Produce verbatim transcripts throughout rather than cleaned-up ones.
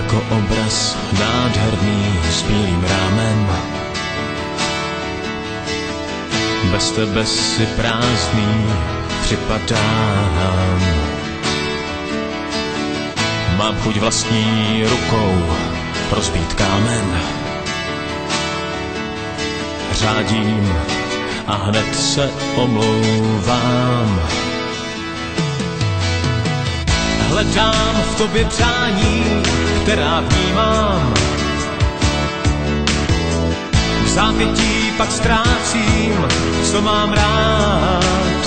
jako obraz nádherný s bílým rámem. Bez tebe si prázdný připadám. Mám chuť vlastní rukou rozbít kámen. Řádím a hned se omlouvám. Hledám v tobě přání, která vnímám. V zápětí pak ztrácím, co mám rád.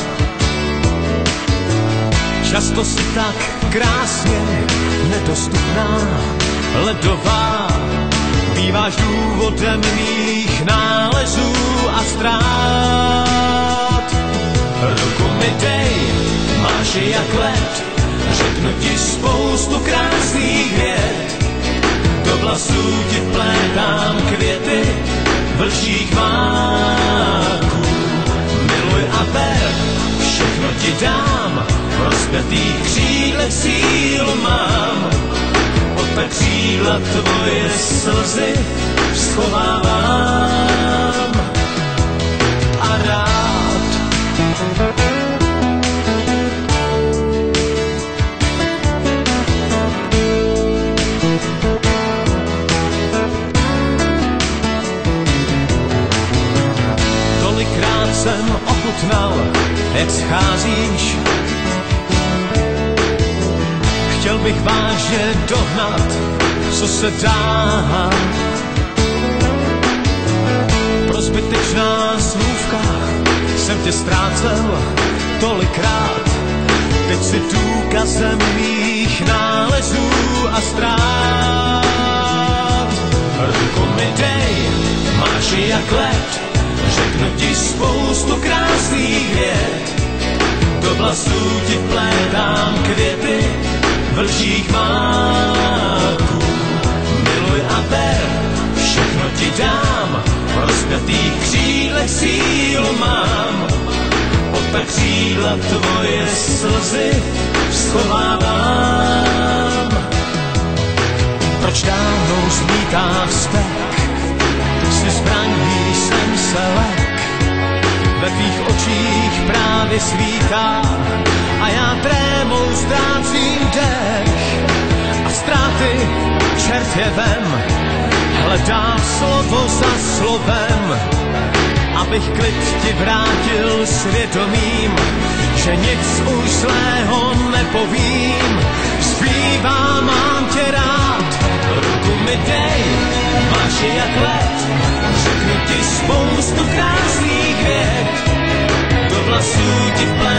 Často si tak krásně nedostupná, ledová, býváš důvodem mých nálezů a ztrát. Ruku mi dej, máš je jak led, řeknu ti spoustu krásných vět. Do vlasů ti vplétám květy vlčích máků. Miluj a ber, všechno ti dám, v rozpětých křídlech sílu mám. Pod ta křídla tvoje slzy schovávám a rád. Tolikrát jsem ochutnal, jak scházíš. Chtěl bych vážně dohnat, co se dá. Pro zbytečná slůvka jsem tě ztrácel tolikrát. Teď si důkazem mých nálezů a ztrát. Ruku mi dej, máš je jak led, řeknu ti spoustu krásných vět. Do vlasů ti vplétám květy vlčích máků. Miluj a ber, všechno ti dám, v rozpětých křídlech sílu mám. Pod ta křídla tvoje slzy schovávám. Proč dávnou zmítá vztek, si zbraní jsem se lek. Ve tvých očích právě svítá a já trémou ztrácím dech. A ztráty čert je vem, hledám slovo za slovem, abych klid ti vrátil svědomím, že nic už zlého nepovím. Zpívá, mám tě rád, ruku mi dej, máš je jak led, řeknu ti spoustu krásných vět. Do vlasů ti vplétám